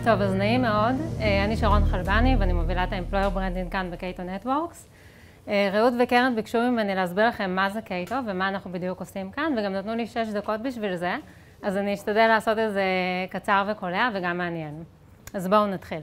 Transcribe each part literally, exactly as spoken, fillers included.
טוב, אז נעים מאוד. אני שרון חלבני ואני מובילה את ה-Employer Branding כאן בקייטו Networks. רעות וקרן ביקשו ממני להסביר לכם מה זה קייטו ומה אנחנו בדיוק עושים כאן, וגם נתנו לי שש דקות בשביל זה, אז אני אשתדל לעשות את זה קצר וקולע וגם מעניין. אז בואו נתחיל.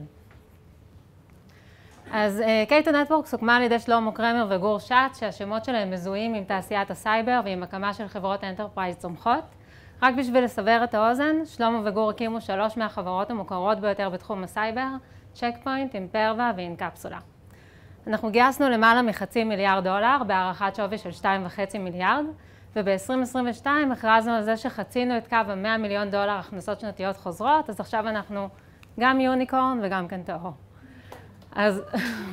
אז קייטו Networks הוקמה על ידי שלמה קרמר וגור שץ, שהשמות שלהם מזוהים עם תעשיית הסייבר ועם הקמה של חברות אנטרפרייז צומחות. רק בשביל לסבר את האוזן, שלמה וגור הקימו שלוש מהחברות המוכרות ביותר בתחום הסייבר, צ'ק פוינט, אימפרווה ואינקפסולה. אנחנו גייסנו למעלה מחצי מיליארד דולר בהערכת שווי של שתיים וחצי מיליארד, וב-עשרים עשרים ושתיים הכרזנו על זה שחצינו את קו ה-מאה מיליון דולר הכנסות שנתיות חוזרות, אז עכשיו אנחנו גם יוניקורן וגם כן טהור. אז...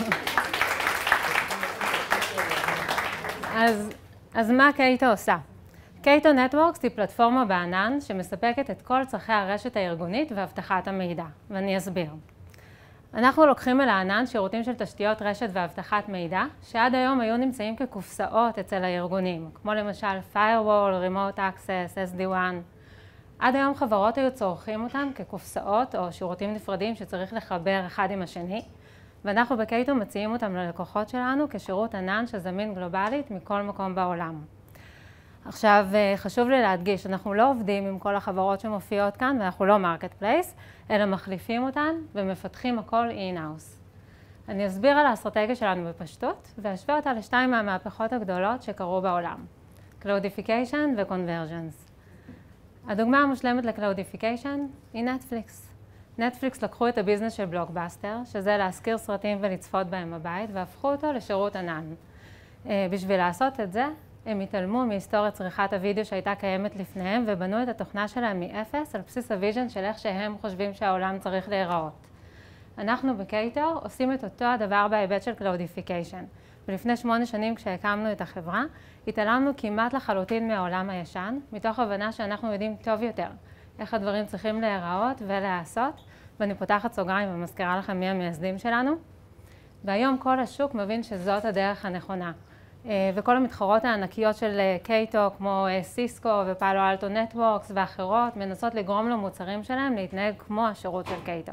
אז, אז מה קייטו עושה? קייטו Networks היא פלטפורמה בענן שמספקת את כל צרכי הרשת הארגונית ואבטחת המידע, ואני אסביר. אנחנו לוקחים אל הענן שירותים של תשתיות רשת ואבטחת מידע, שעד היום היו נמצאים כקופסאות אצל הארגונים, כמו למשל Firewall, Remote Access, אס די וואן. עד היום חברות היו צורכים אותם כקופסאות או שירותים נפרדים שצריך לחבר אחד עם השני, ואנחנו בקייטו מציעים אותם ללקוחות שלנו כשירות ענן שזמין גלובלית מכל מקום בעולם. עכשיו, חשוב לי להדגיש, אנחנו לא עובדים עם כל החברות שמופיעות כאן, ואנחנו לא מרקט פלייס, אלא מחליפים אותן ומפתחים הכל אין-האוס. אני אסביר על האסטרטגיה שלנו בפשטות, ואשווה אותה לשתיים מהמהפכות הגדולות שקרו בעולם, Cloudification ו-Convergence. הדוגמה המושלמת ל-Cloudification היא נטפליקס. נטפליקס לקחו את הביזנס של בלוקבאסטר, שזה להשכיר סרטים ולצפות בהם בבית, והפכו אותו לשירות ענן. בשביל לעשות את זה, הם התעלמו מהיסטוריית צריכת הוידאו שהייתה קיימת לפניהם ובנו את התוכנה שלהם מאפס על בסיס הוויז'ן של איך שהם חושבים שהעולם צריך להיראות. אנחנו בקייטו עושים את אותו הדבר בהיבט של Cloudification. ולפני שמונה שנים כשהקמנו את החברה, התעלמנו כמעט לחלוטין מהעולם הישן, מתוך הבנה שאנחנו יודעים טוב יותר איך הדברים צריכים להיראות ולעשות, ואני פותחת סוגריים ומזכירה לכם מי המייסדים שלנו. והיום כל השוק מבין שזאת הדרך הנכונה. וכל המתחרות הענקיות של קייטו, כמו סיסקו ופאלו אלטו נטוורקס ואחרות, מנסות לגרום למוצרים שלהם להתנהג כמו השירות של קייטו.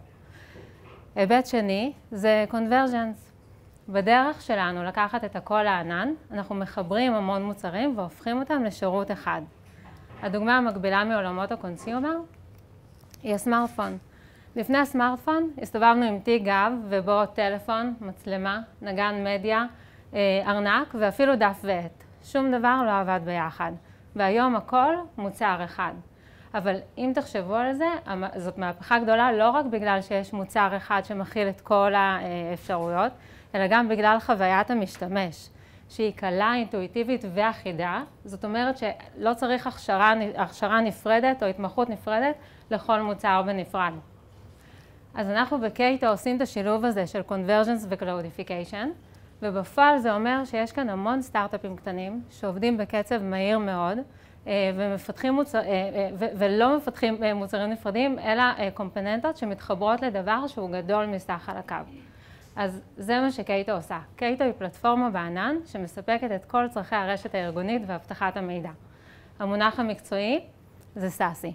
היבט שני זה convergence. בדרך שלנו לקחת את הכל לענן, אנחנו מחברים המון מוצרים והופכים אותם לשירות אחד. הדוגמה המקבילה מעולמות הקונסיומר היא הסמארטפון. לפני הסמארטפון הסתובבנו עם תיק גב ובו טלפון, מצלמה, נגן מדיה, ארנק ואפילו דף ועט. שום דבר לא עבד ביחד. והיום הכל מוצר אחד. אבל אם תחשבו על זה, זאת מהפכה גדולה לא רק בגלל שיש מוצר אחד שמכיל את כל האפשרויות, אלא גם בגלל חוויית המשתמש, שהיא קלה, אינטואיטיבית ואחידה. זאת אומרת שלא צריך הכשרה, הכשרה נפרדת או התמחות נפרדת לכל מוצר בנפרד. אז אנחנו בקייטו עושים את השילוב הזה של Convergence ו-Cloudification, ובפועל זה אומר שיש כאן המון סטארט-אפים קטנים שעובדים בקצב מהיר מאוד ומפתחים מוצר, ולא מפתחים מוצרים נפרדים, אלא קומפוננטות שמתחברות לדבר שהוא גדול מסך על הקו. אז זה מה שקייטו עושה. קייטו היא פלטפורמה בענן שמספקת את כל צרכי הרשת הארגונית ואבטחת המידע. המונח המקצועי זה סאסי.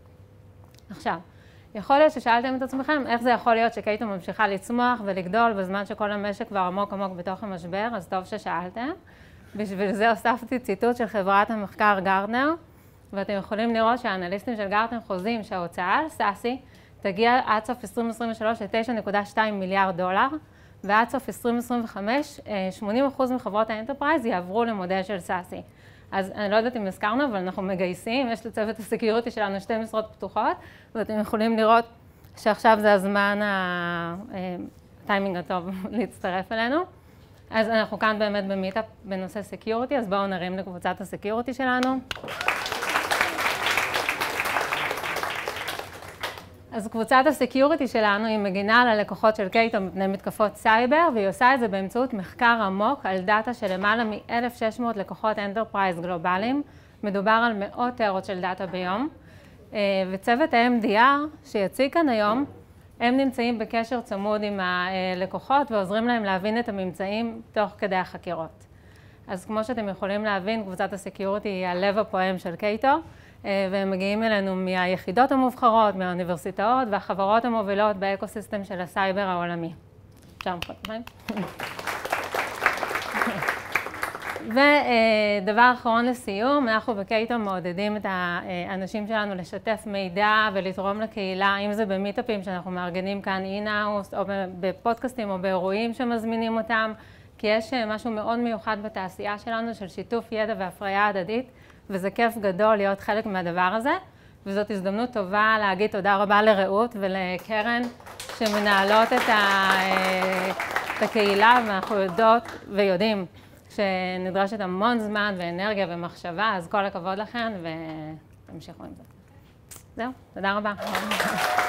עכשיו, יכול להיות ששאלתם את עצמכם איך זה יכול להיות שקייטו ממשיכה לצמוח ולגדול בזמן שכל המשק כבר עמוק עמוק בתוך המשבר, אז טוב ששאלתם. בשביל זה הוספתי ציטוט של חברת המחקר גרטנר, ואתם יכולים לראות שהאנליסטים של גרטנר חוזים שההוצאה על סאסי תגיע עד סוף עשרים עשרים ושלוש ל-תשע נקודה שתיים מיליארד דולר, ועד סוף עשרים עשרים וחמש שמונים אחוז מחברות האנטרפרייז יעברו למודל של סאסי. אז אני לא יודעת אם הזכרנו, אבל אנחנו מגייסים, יש לצוות הסקיוריטי שלנו שתי משרות פתוחות, ואתם יכולים לראות שעכשיו זה הזמן, הטיימינג הטוב להצטרף אלינו. אז אנחנו כאן באמת במיטאפ בנושא סקיוריטי, אז בואו נרים לקבוצת הסקיוריטי שלנו. אז קבוצת הסקיוריטי שלנו היא מגינה על הלקוחות של קייטו מפני מתקפות סייבר, והיא עושה את זה באמצעות מחקר עמוק על דאטה של למעלה מ-אלף ושש מאות לקוחות אנטרפרייז גלובליים. מדובר על מאות טרות של דאטה ביום. וצוות ה-אם די אר שיציג כאן היום, הם נמצאים בקשר צמוד עם הלקוחות ועוזרים להם להבין את הממצאים תוך כדי החקירות. אז כמו שאתם יכולים להבין, קבוצת הסקיוריטי היא הלב הפועם של קייטו. והם מגיעים אלינו מהיחידות המובחרות, מהאוניברסיטאות והחברות המובילות באקוסיסטם של הסייבר העולמי. שם חותמים. ודבר אחרון לסיום, אנחנו בקייטו מעודדים את האנשים שלנו לשתף מידע ולתרום לקהילה, אם זה במיטאפים שאנחנו מארגנים כאן אין-האוס, או בפודקאסטים או באירועים שמזמינים אותם, כי יש משהו מאוד מיוחד בתעשייה שלנו של שיתוף ידע והפריה הדדית, וזה כיף גדול להיות חלק מהדבר הזה, וזאת הזדמנות טובה להגיד תודה רבה לרעות ולקרן שמנהלות את, ה... את הקהילה, ואנחנו יודעות ויודעים שנדרשת המון זמן ואנרגיה ומחשבה, אז כל הכבוד לכן ותמשיכו עם זה. זהו, תודה רבה.